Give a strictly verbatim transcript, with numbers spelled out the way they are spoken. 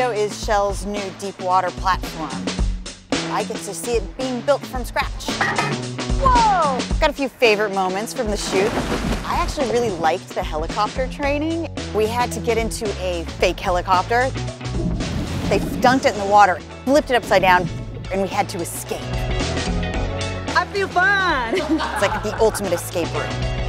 video is Shell's new deep water platform. I get to see it being built from scratch. Whoa! Got a few favorite moments from the shoot. I actually really liked the helicopter training. We had to get into a fake helicopter. They dunked it in the water, flipped it upside down, and we had to escape. I feel fun! It's like the ultimate escape room.